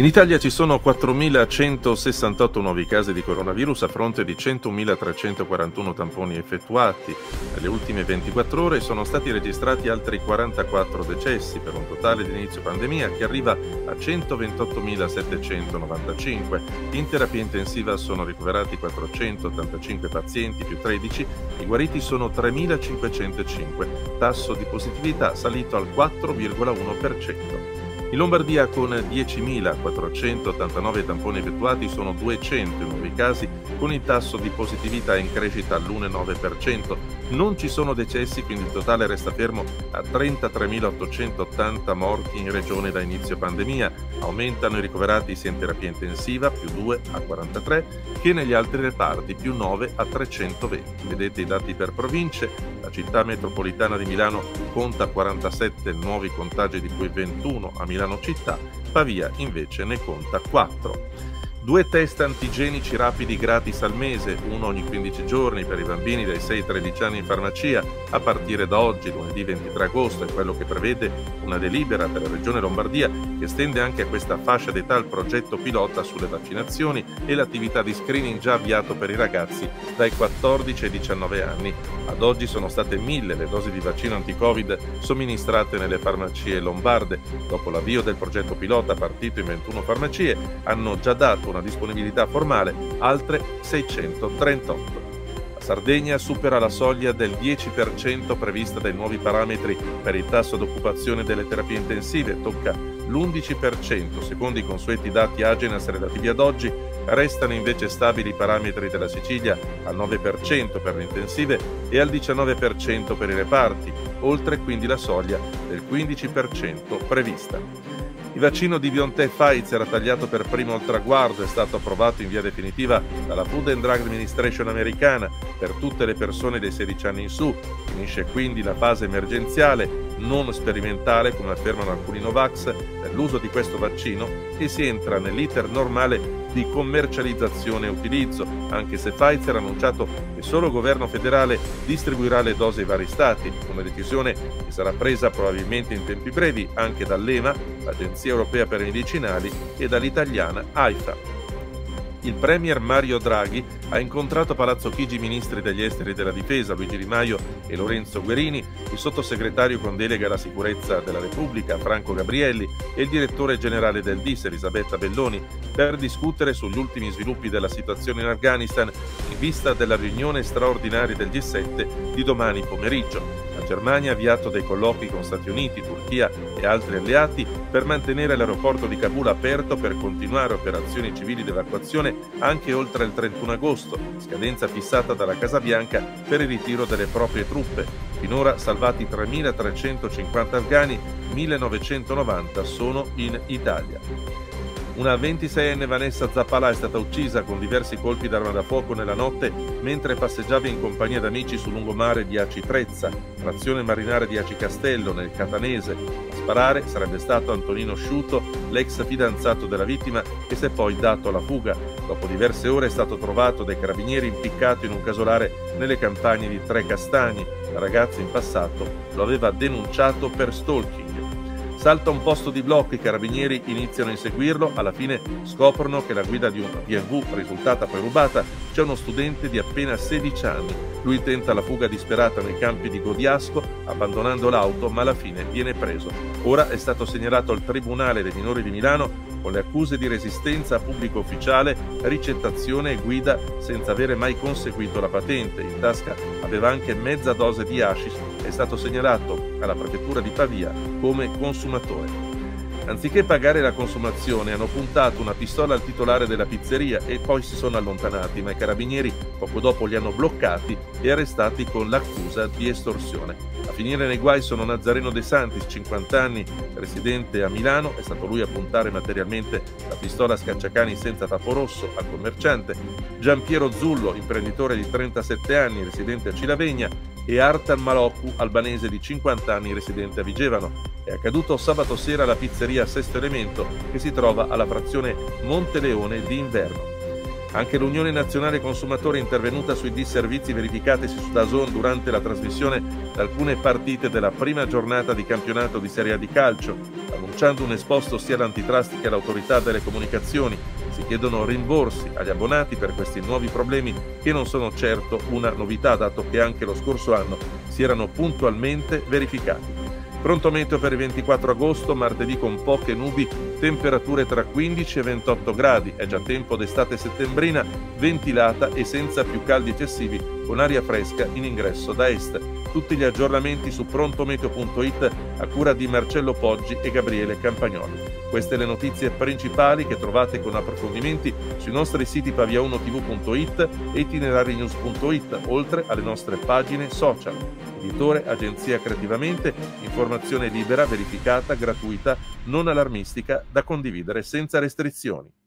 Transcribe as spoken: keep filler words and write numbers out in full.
In Italia ci sono quattromilacentosessantotto nuovi casi di coronavirus a fronte di centomilatrecentoquarantuno tamponi effettuati. Nelle ultime ventiquattro ore sono stati registrati altri quarantaquattro decessi, per un totale di inizio pandemia che arriva a centoventottomilasettecentonovantacinque. In terapia intensiva sono ricoverati quattrocentottantacinque pazienti più tredici, i guariti sono tremilacinquecentocinque, tasso di positività salito al quattro virgola uno per cento. In Lombardia, con diecimilaquattrocentottantanove tamponi effettuati, sono duecento i nuovi casi, con il tasso di positività in crescita all'uno virgola nove per cento. Non ci sono decessi, quindi il totale resta fermo a trentatremilaottocentottanta morti in regione da inizio pandemia. Aumentano i ricoverati sia in terapia intensiva, più due a quarantatré, che negli altri reparti, più nove a trecentoventi. Vedete i dati per province. La città metropolitana di Milano conta quarantasette nuovi contagi, di cui ventuno a Milano città. Pavia invece ne conta quattro. Due test antigenici rapidi gratis al mese, uno ogni quindici giorni per i bambini dai sei ai tredici anni in farmacia, a partire da oggi, lunedì ventitré agosto, è quello che prevede una delibera della Regione Lombardia che estende anche a questa fascia d'età il progetto pilota sulle vaccinazioni e l'attività di screening già avviato per i ragazzi dai quattordici ai diciannove anni. Ad oggi sono state mille le dosi di vaccino anti-Covid somministrate nelle farmacie lombarde. Dopo l'avvio del progetto pilota, partito in ventuno farmacie, hanno già dato una disponibilità formale altre seicentotrentotto. La Sardegna supera la soglia del dieci per cento prevista dai nuovi parametri per il tasso d'occupazione delle terapie intensive, tocca l'undici per cento. Secondo i consueti dati Agenas relativi ad oggi, restano invece stabili i parametri della Sicilia al nove per cento per le intensive e al diciannove per cento per i reparti, oltre quindi la soglia del quindici per cento prevista. Il vaccino di BioNTech Pfizer ha tagliato per primo il traguardo, è stato approvato in via definitiva dalla Food and Drug Administration americana per tutte le persone dai sedici anni in su. Finisce quindi la fase emergenziale, non sperimentale come affermano alcuni Novax, dell'uso di questo vaccino, e si entra nell'iter normale di commercializzazione e utilizzo, anche se Pfizer ha annunciato che solo il governo federale distribuirà le dosi ai vari stati, una decisione che sarà presa probabilmente in tempi brevi anche dall'E M A, l'Agenzia Europea per i Medicinali, e dall'italiana AIFA. Il premier Mario Draghi ha incontrato a Palazzo Chigi i ministri degli esteri e della difesa Luigi Di Maio e Lorenzo Guerini, il sottosegretario con delega alla sicurezza della Repubblica Franco Gabrielli e il direttore generale del D I S Elisabetta Belloni, per discutere sugli ultimi sviluppi della situazione in Afghanistan in vista della riunione straordinaria del G sette di domani pomeriggio. La Germania ha avviato dei colloqui con Stati Uniti, Turchia e altri alleati per mantenere l'aeroporto di Kabul aperto per continuare operazioni civili di evacuazione anche oltre il trentuno agosto, scadenza fissata dalla Casa Bianca per il ritiro delle proprie truppe. Finora salvati tremilatrecentocinquanta afghani, millenovecentonovanta sono in Italia. Una ventiseienne Vanessa Zappalà è stata uccisa con diversi colpi d'arma da fuoco nella notte mentre passeggiava in compagnia d'amici sul lungomare di Aci Trezza, frazione marinare di Aci Castello, nel Catanese. A sparare sarebbe stato Antonino Sciuto, l'ex fidanzato della vittima, che si è poi dato alla fuga. Dopo diverse ore è stato trovato dai carabinieri impiccato in un casolare nelle campagne di Trecastagni. La ragazza in passato lo aveva denunciato per stalking. Salta un posto di blocco, i carabinieri iniziano a inseguirlo, alla fine scoprono che la guida di una B M W risultata poi rubata c'è uno studente di appena sedici anni. Lui tenta la fuga disperata nei campi di Godiasco abbandonando l'auto, ma alla fine viene preso. Ora è stato segnalato al Tribunale dei minori di Milano con le accuse di resistenza a pubblico ufficiale, ricettazione e guida senza avere mai conseguito la patente. In tasca aveva anche mezza dose di hashish. È stato segnalato alla prefettura di Pavia come consumatore. Anziché pagare la consumazione, hanno puntato una pistola al titolare della pizzeria e poi si sono allontanati, ma i carabinieri poco dopo li hanno bloccati e arrestati con l'accusa di estorsione. A finire nei guai sono Nazareno De Santis, cinquanta anni, residente a Milano, è stato lui a puntare materialmente la pistola a scacciacani senza tappo rosso al commerciante, Giampiero Zullo, imprenditore di trentasette anni, residente a Cilavegna, e Artan Maloccu, albanese di cinquanta anni, residente a Vigevano. È accaduto sabato sera alla pizzeria Sesto Elemento, che si trova alla frazione Monteleone di Inverno. Anche l'Unione Nazionale Consumatori è intervenuta sui disservizi verificatisi su DAZN durante la trasmissione di alcune partite della prima giornata di campionato di Serie A di calcio, annunciando un esposto sia all'antitrust che all'autorità delle comunicazioni. Si chiedono rimborsi agli abbonati per questi nuovi problemi che non sono certo una novità, dato che anche lo scorso anno si erano puntualmente verificati. Pronto meteo per il ventiquattro agosto, martedì con poche nubi, temperature tra quindici e ventotto gradi. È già tempo d'estate settembrina, ventilata e senza più caldi eccessivi, con aria fresca in ingresso da est. Tutti gli aggiornamenti su prontometeo punto it a cura di Marcello Poggi e Gabriele Campagnoli. Queste le notizie principali che trovate con approfondimenti sui nostri siti pavia uno tv punto it e itinerarinews punto it, oltre alle nostre pagine social. Editore Agenzia Creativamente, informazione libera, verificata, gratuita, non allarmistica, da condividere senza restrizioni.